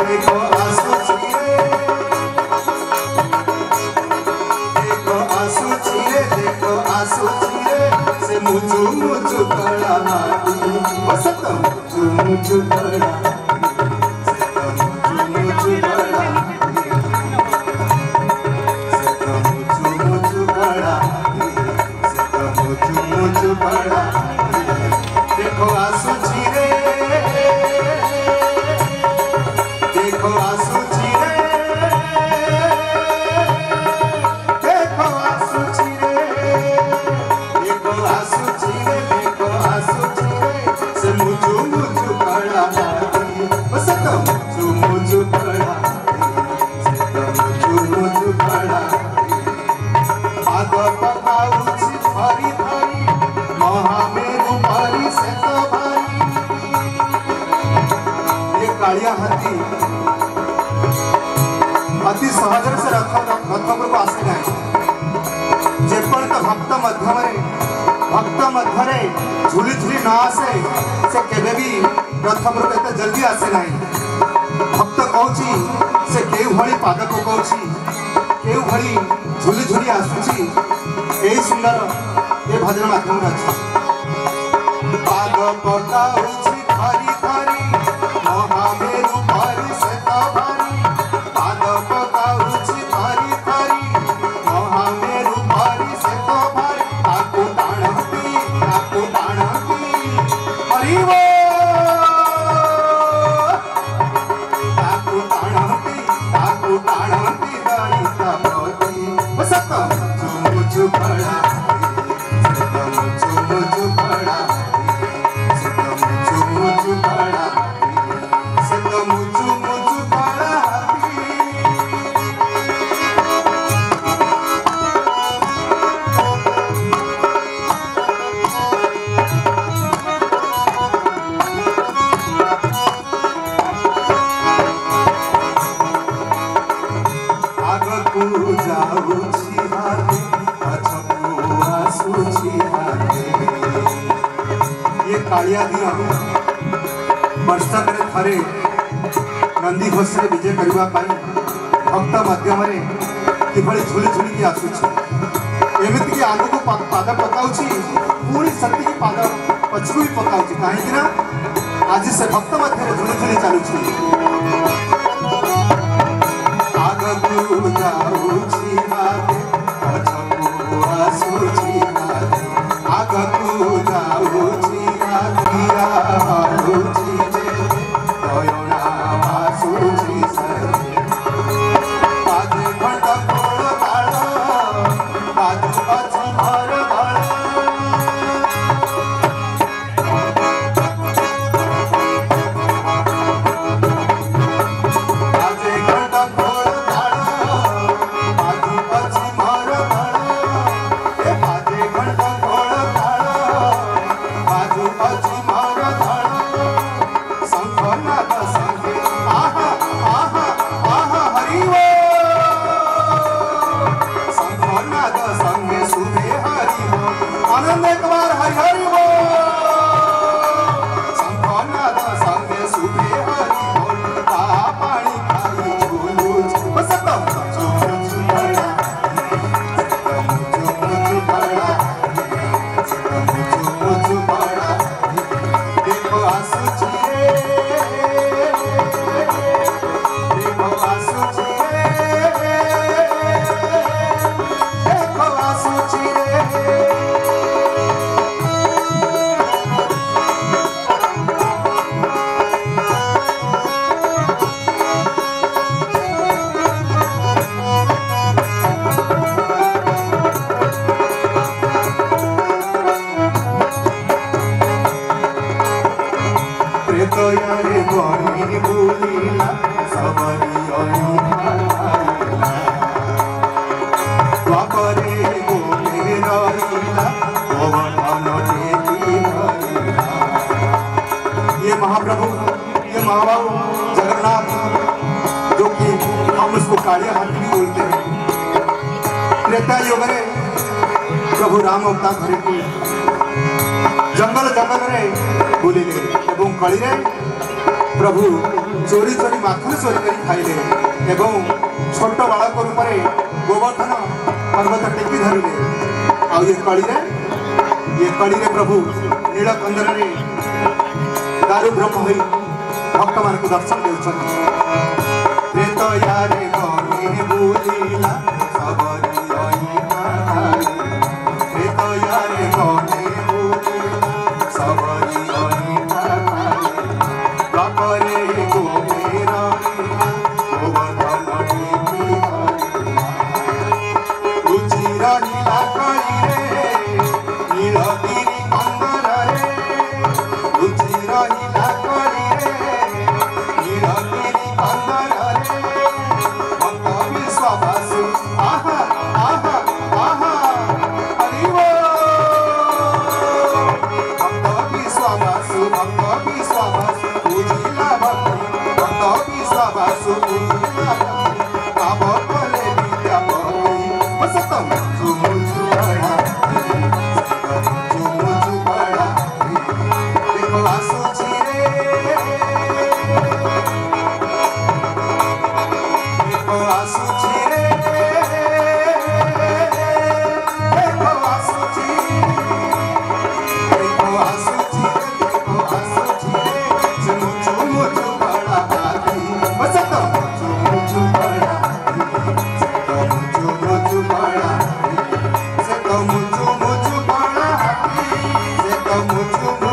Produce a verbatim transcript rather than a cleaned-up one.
अति सहजर से रथ रथपुर को आसे ना जेपर्यंत भक्त मध्यम भक्त मध्य झुली झुली न आसे से केबे भी रथपुर को एत जल्दी आसे ना भक्त कहूँ से केउ भली पाद पकाउछि केउ भली झुली झुली आसुछि यही सुंदर ये भजन माध्यम अछि पाद पकाउछि धरी धरी महामेरु भारी से भारी पाद पकाउछि धरी धरी महामेरु भारी से भारी ताकू टाणती ताकू टाणती हरि वो ताकू टाणती ताकू टाणती दईता पति बसत चुमु चुपड़ा चुमु चुपड़ा चुमु चुपड़ा कालिया दिया वर्षा करे थरे नंदी घोष विजय करने भक्त मध्यम किभली झुली झुली की आसुची एमती कि आग को पाद पकाउची पुणी सती पाद पछकू भी पकाउची कहीं ना आज से भक्त मध्य झुली झुली चलुची आग को जाउची हाथे पछकू आसुची हाथे आग को जाउची ये महाप्रभु ये महाबाबू जगन्नाथ जो कि हम उसको कालिया हाथ भी बोलते हैं त्रेता युग रे प्रभु राम अवतार धरे जंगल जंगल रे बुलिले एवं कली रे प्रभु चोरी चोरी माखन चोरी कर खाइले एवं छोट बालक रूप में गोवर्धन पर्वत टेकी धरिले। आ ये कड़ी ये कड़ी प्रभु नीलकंदर दारु ब्रह्म हो भक्त मान को दर्शन मुझ